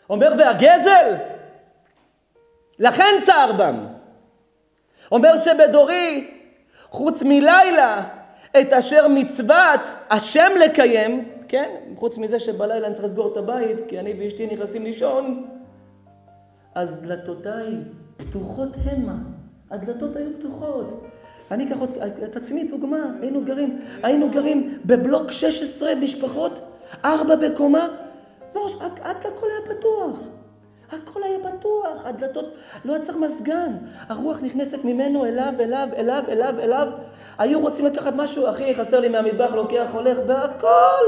אומר, והגזל, לכן צער בם. אומר שבדורי, חוץ מלילה, את אשר מצוות השם לקיים, כן? חוץ מזה שבלילה אני צריך לסגור את הבית, כי אני ואשתי נכנסים לישון, אז דלתותיי פתוחות המה. הדלתות היו פתוחות. אני אקח את עצמי דוגמה, היינו גרים בבלוק 16 משפחות, 4 בקומה, הכל היה פתוח. הכל היה פתוח, הדלתות, לא צריך מזגן. הרוח נכנסת ממנו אליו. היו רוצים לקחת משהו, אחי, חסר לי מהמטבח, לוקח, הולך, בהכל.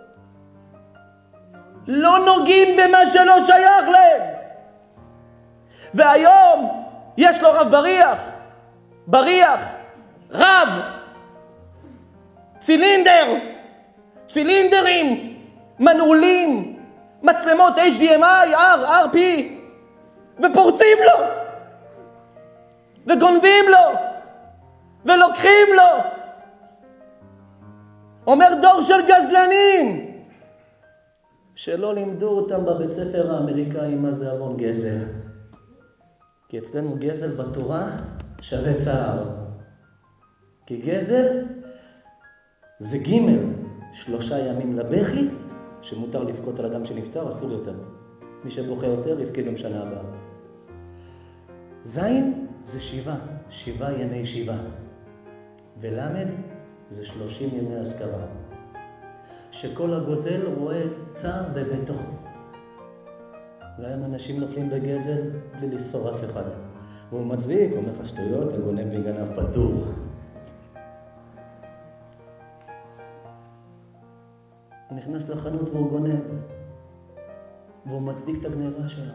לא נוגעים במה שלא שייך להם. והיום יש לו רב בריח, רב, צילינדרים, מנעולים, מצלמות HDMI, RP, ופורצים לו, וגונבים לו, ולוקחים לו. אומר דור של גזלנים, שלא לימדו אותם בבית ספר האמריקאי מה זה עוון גזל. כי אצלנו גזל בתורה שווה צער. כי גזל זה ג' 3 ימים לבכי, שמותר לבכות על אדם שנפטר, אסור יותר. מי שבוכה יותר יבכה גם שנה הבאה. זין זה 7 ימי שיבה. ולמד זה 30 ימי אזכרה. שכל הגוזל רואה צער בביתו. והיום אנשים נופלים בגזל בלי לספור אף אחד. והוא מצדיק, אומר לך שטויות, הגונב מגנב פטור. הוא נכנס לחנות והוא גונב. והוא מצדיק את הגניבה שלו.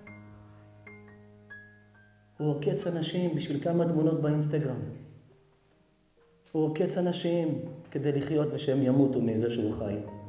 הוא עוקץ אנשים בשביל כמה תמונות באינסטגרם. הוא עוקץ אנשים כדי לחיות ושהם ימותו מזה שהוא חי.